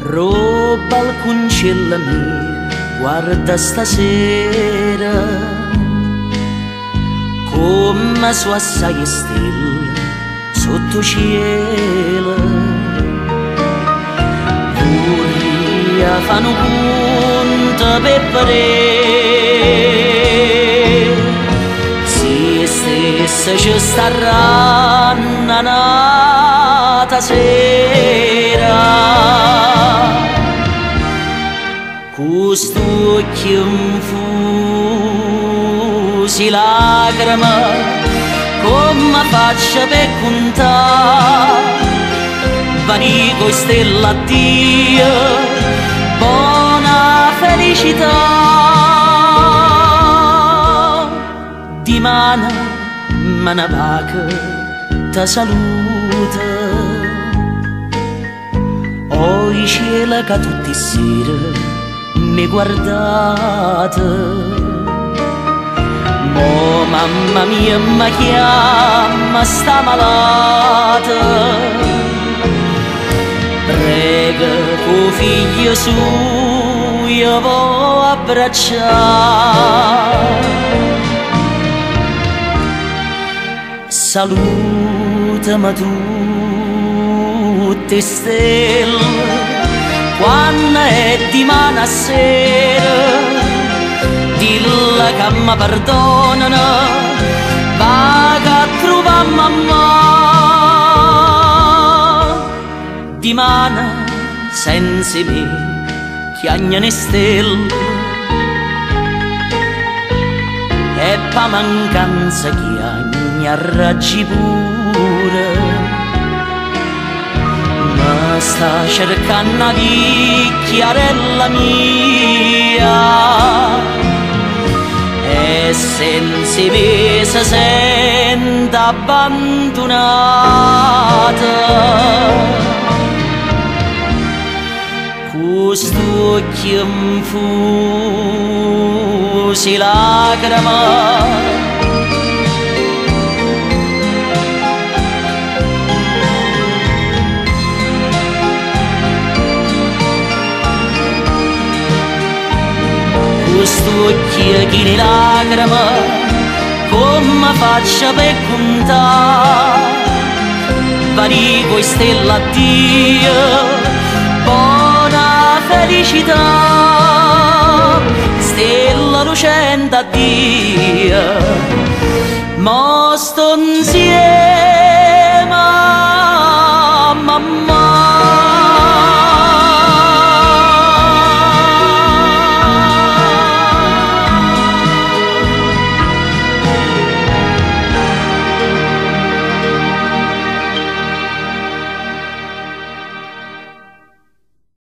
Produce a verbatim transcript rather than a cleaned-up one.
Pro balconcella mia, guarda stasera come su assai stelle sotto cielo. Vorria fanno punta per vedere se stessa ci staranno nata sera. Questo occhio infusi lacrime, come faccia per contare, vani coi stella a Dio, buona felicità. Di mano, mana vaca, ti saluta, o i cieli che tutti sera mi guardate. Mo mamma mia mi chiama, sta malata, prega tuo figlio suo vo abbracciare. Salutami tutte stelle quando è di mano a sera, dilla che mi perdonano, vaga a trovare mamma. Di mano senza me chiagnano le stelle, e pa mancanza chiagna raggi pure. Ma sta cercando una vecchiarella mia, e senza me si sente abbandonata. Questo occhio infusi lacrime, questo occhio che ne lacrime, come faccia per contare, vani coi stella a Dio, buona felicità. Stella lucente a Dio, mo sto